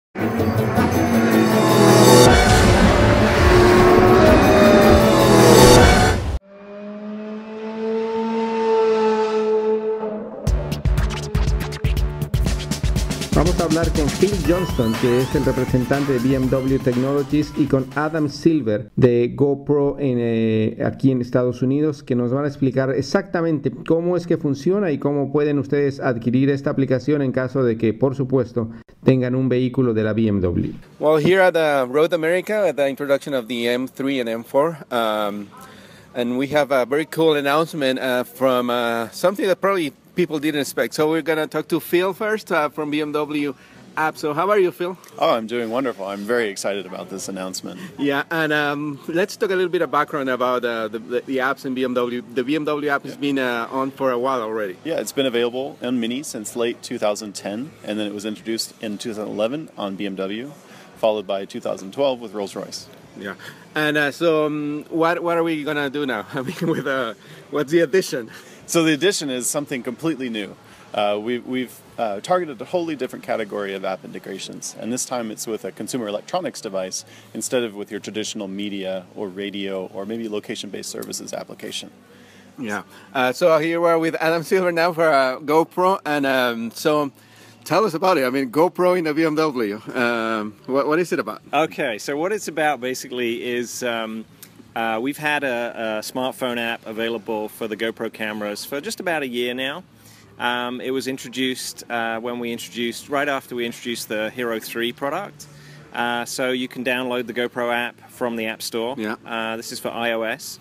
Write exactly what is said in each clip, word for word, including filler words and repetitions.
Vamos a hablar con Phil Johnston, que es el representante de B M W Technologies, y con Adam Silver de GoPro en, eh, aquí en Estados Unidos, que nos van a explicar exactamente cómo es que funciona y cómo pueden ustedes adquirir esta aplicación en caso de que, por supuesto, tengan un vehículo de la B M W. Well, here at uh, Road America, at the introduction of the M three and M four, um, and we have a very cool announcement uh, from uh, something that probably people didn't expect. So we're going to talk to Phil first uh, from B M W App. So how are you, Phil? Oh, I'm doing wonderful. I'm very excited about this announcement. Yeah, and um, let's talk a little bit of background about uh, the, the, the apps in B M W. The B M W app has yeah. been uh, on for a while already. Yeah, it's been available on Mini since late two thousand ten, and then it was introduced in two thousand eleven on B M W, followed by two thousand twelve with Rolls-Royce. Yeah, and uh, so um, what what are we gonna do now? I mean, with uh, what's the addition? So the addition is something completely new. Uh, we, we've uh, targeted a wholly different category of app integrations, and this time it's with a consumer electronics device instead of with your traditional media or radio or maybe location-based services application. Yeah. Uh, so here we are with Adam Silver now for uh, GoPro, and um, so tell us about it. I mean, GoPro in a B M W. Um, what, what is it about? Okay, so what it's about basically is um, uh, we've had a, a smartphone app available for the GoPro cameras for just about a year now. Um, it was introduced uh, when we introduced, right after we introduced the Hero three product. Uh, so you can download the GoPro app from the App Store. Yeah. Uh, this is for iOS.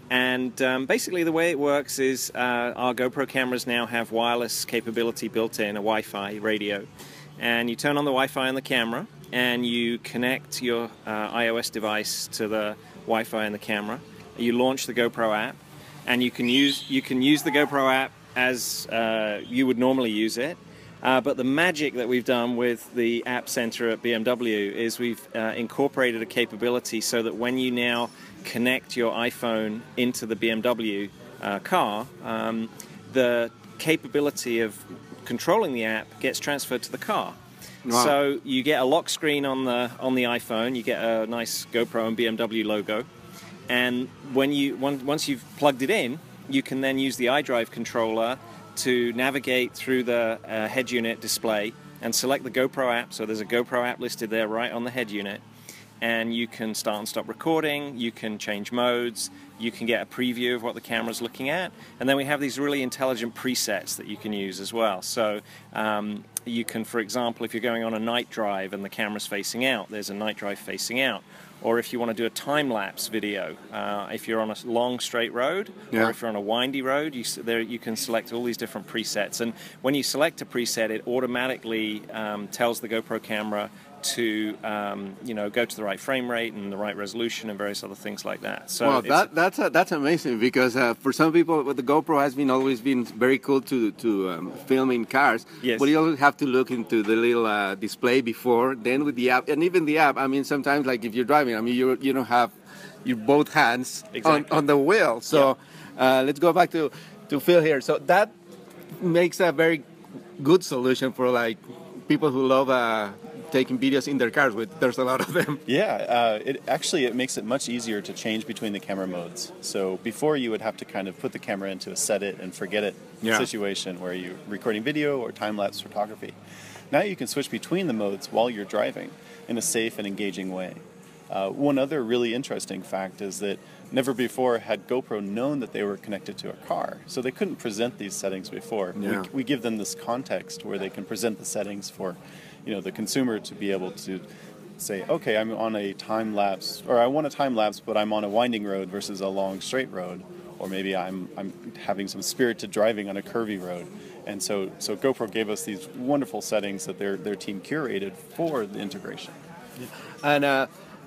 And um, basically the way it works is uh, our GoPro cameras now have wireless capability built in, a Wi-Fi radio. And you turn on the Wi-Fi on the camera and you connect your uh, iOS device to the Wi-Fi in the camera. You launch the GoPro app, and you can use, you can use the GoPro app as uh, you would normally use it. Uh, but the magic that we've done with the App Center at B M W is we've uh, incorporated a capability so that when you now connect your iPhone into the B M W uh, car, um, the capability of controlling the app gets transferred to the car. Wow. So you get a lock screen on the on the iPhone, you get a nice GoPro and B M W logo, and when you once you've plugged it in, you can then use the iDrive controller to navigate through the uh, head unit display and select the GoPro app. So there's a GoPro app listed there right on the head unit, and you can start and stop recording, you can change modes, you can get a preview of what the camera's looking at, and then we have these really intelligent presets that you can use as well. So um, you can, for example, if you're going on a night drive and the camera's facing out, there's a night drive facing out. Or if you want to do a time-lapse video, uh, if you're on a long straight road, yeah. or if you're on a windy road, you, there, you can select all these different presets. And when you select a preset, it automatically um, tells the GoPro camera to um, you know, go to the right frame rate and the right resolution and various other things like that. So well, that, that's uh, that's amazing, because uh, for some people, the GoPro has been always been very cool to to um, film in cars. Yes. But you always have to look into the little uh, display before, then with the app, and even the app. I mean, sometimes like if you're driving, I mean, you you don't have your both hands exactly. on, on the wheel. So yeah. uh, let's go back to to Phil here. So that makes a very good solution for like people who love uh, taking videos in their cars. With there's a lot of them. Yeah, uh, it actually it makes it much easier to change between the camera modes. So before you would have to kind of put the camera into a set it and forget it yeah. situation where you're recording video or time-lapse photography. Now you can switch between the modes while you're driving in a safe and engaging way. Uh, one other really interesting fact is that never before had GoPro known that they were connected to a car, so they couldn't present these settings before. Yeah. We, we give them this context where they can present the settings for, you know, the consumer to be able to say, okay, I'm on a time lapse, or I want a time lapse, but I'm on a winding road versus a long straight road, or maybe I'm I'm having some spirited driving on a curvy road. And so, so GoPro gave us these wonderful settings that their their team curated for the integration. And uh,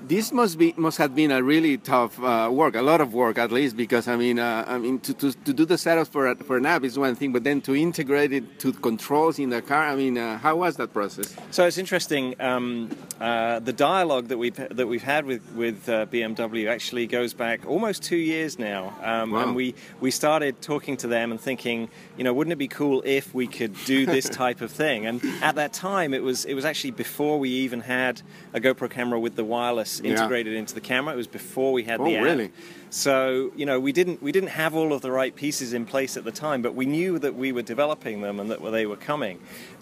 this must be must have been a really tough uh, work, a lot of work at least, because I mean, uh, I mean, to, to, to do the setup for a, for an app is one thing, but then to integrate it to controls in the car. I mean, uh, how was that process? So it's interesting. Um, uh, the dialogue that we've that we've had with with uh, B M W actually goes back almost two years now, um, wow. and we we started talking to them and thinking, you know, wouldn't it be cool if we could do this type of thing? And at that time, it was it was actually before we even had a GoPro camera with the wireless integrated yeah. into the camera. It was before we had oh, the app. Really? So, you know, we didn't we didn't have all of the right pieces in place at the time, but we knew that we were developing them and that they were coming.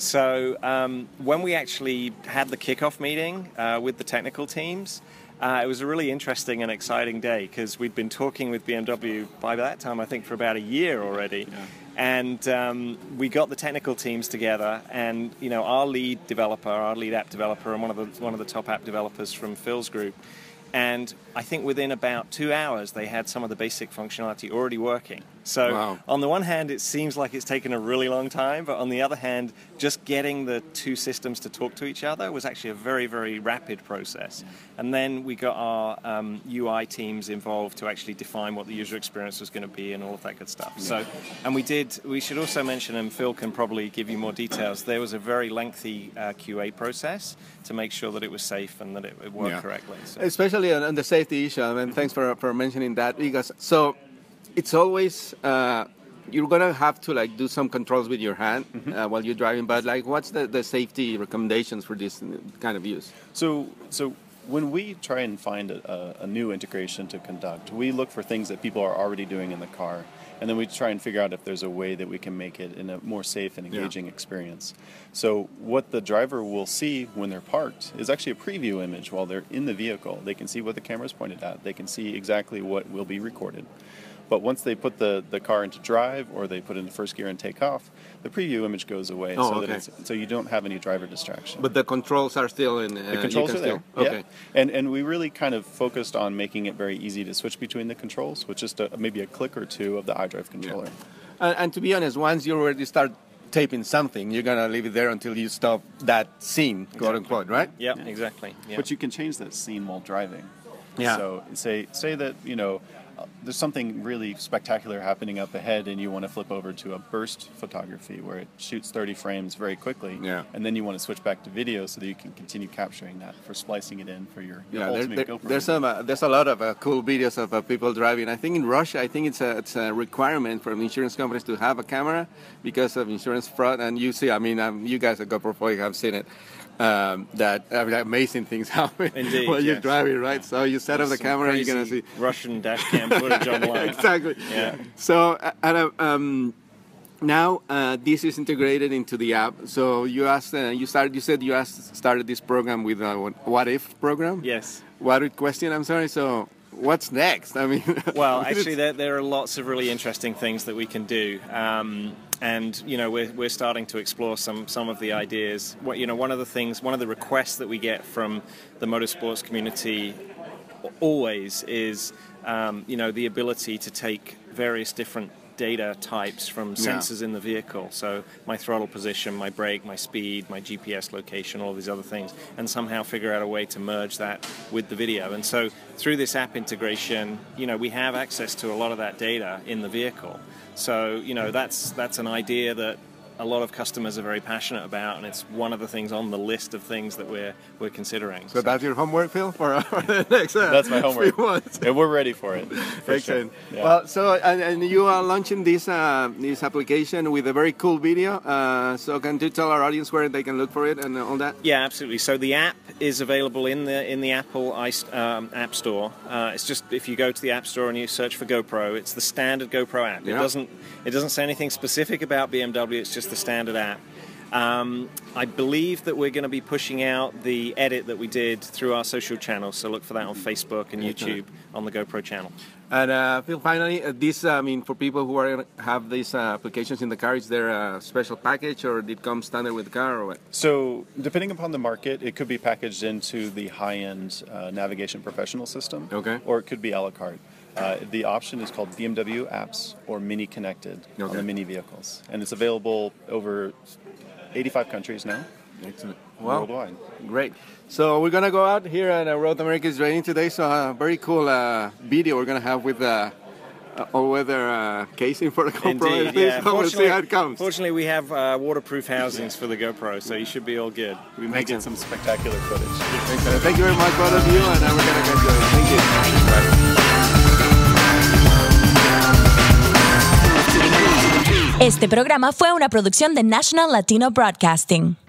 So um, when we actually had the kickoff meeting uh, with the technical teams, uh, it was a really interesting and exciting day because we'd been talking with B M W by that time, I think, for about a year already. Yeah. And um, we got the technical teams together, and you know, our lead developer, our lead app developer, and one of the one of the top app developers from Phil's group. And I think within about two hours, they had some of the basic functionality already working. So wow. on the one hand, it seems like it's taken a really long time, but on the other hand, just getting the two systems to talk to each other was actually a very, very rapid process. And then we got our um, U I teams involved to actually define what the user experience was going to be and all of that good stuff. So, and we did, we should also mention, and Phil can probably give you more details, there was a very lengthy uh, Q A process to make sure that it was safe and that it, it worked yeah. correctly. So. Especially on the safety issue, I mean, thanks for, for mentioning that, because so it's always uh, you're gonna have to like do some controls with your hand mm-hmm. uh, while you're driving. But like, what's the, the safety recommendations for this kind of use? So so when we try and find a, a new integration to conduct, we look for things that people are already doing in the car, and then we try and figure out if there's a way that we can make it in a more safe and engaging yeah. experience. So what the driver will see when they're parked is actually a preview image while they're in the vehicle. They can see what the camera's pointed at. They can see exactly what will be recorded. But once they put the, the car into drive or they put it into first gear and take off, the preview image goes away, oh, so okay. that it's, so you don't have any driver distraction. But the controls are still in. Uh, the controls are there. Still, okay. Yeah. And and we really kind of focused on making it very easy to switch between the controls with just a, maybe a click or two of the iDrive controller. Yeah. And, and to be honest, once you already start taping something, you're gonna leave it there until you stop that scene, exactly. quote unquote, right? Yep, yeah, exactly. Yep. But you can change that scene while driving. Yeah. So say say that you know. There's something really spectacular happening up ahead and you want to flip over to a burst photography where it shoots thirty frames very quickly, yeah. and then you want to switch back to video so that you can continue capturing that for splicing it in for your, your yeah, ultimate there, there, GoPro. There's, some, uh, there's a lot of uh, cool videos of uh, people driving. I think in Russia, I think it's a, it's a requirement from insurance companies to have a camera because of insurance fraud. And you see, I mean, um, you guys at GoPro four have seen it. Um, that I mean, amazing things happen Indeed, while yes. you're driving, right? So you set There's up the camera, you're gonna see Russian dash cam footage online. Exactly. Yeah. So uh, and, um, now uh, this is integrated into the app. So you asked, uh, you started, you said you asked, started this program with a what if program? Yes. What if question? I'm sorry. So what's next? I mean, well, actually, there, there are lots of really interesting things that we can do. Um, And you know we're we're starting to explore some some of the ideas. What you know, one of the things, one of the requests that we get from the motorsports community always is um, you know the ability to take various different data types from sensors yeah. in the vehicle. So my throttle position, my brake, my speed, my G P S location, all these other things, and somehow figure out a way to merge that with the video. And so through this app integration, you know we have access to a lot of that data in the vehicle. So, you know, that's that's an idea that a lot of customers are very passionate about, and it's one of the things on the list of things that we're we're considering. So, so. That's your homework, Phil, for, for the next uh, That's my homework. few months. And we're ready for it. For Excellent. Sure. Yeah. Well, so and, and you are launching this uh, this application with a very cool video. Uh, so, can you tell our audience where they can look for it and all that? Yeah, absolutely. So the app is available in the in the Apple um, App Store. Uh, it's just if you go to the App Store and you search for GoPro, it's the standard GoPro app. Yeah. It doesn't it doesn't say anything specific about B M W. It's just the standard app. Um, I believe that we're going to be pushing out the edit that we did through our social channels, so look for that on Facebook and YouTube on the GoPro channel. And uh, Phil, finally, uh, this, uh, I mean, for people who are have these uh, applications in the car, is there a special package or did it come standard with the car or what? So, depending upon the market, it could be packaged into the high-end uh, navigation professional system, okay. or it could be a la carte. Uh, the option is called B M W Apps or Mini Connected okay. on the Mini vehicles, and it's available over eighty-five countries now. Excellent. Wow. worldwide. Great. So we're gonna go out here, and uh, Road America is raining today. So a uh, very cool uh, video we're gonna have with the uh, all-weather uh, casing for the GoPro. Indeed, yeah. So we'll see how it comes. Fortunately, we have uh, waterproof housings for the GoPro, so you should be all good. We may get some spectacular footage. Thank you very much, both of you, and uh, we're gonna get going. Thank you. Este programa fue una producción de National Latino Broadcasting.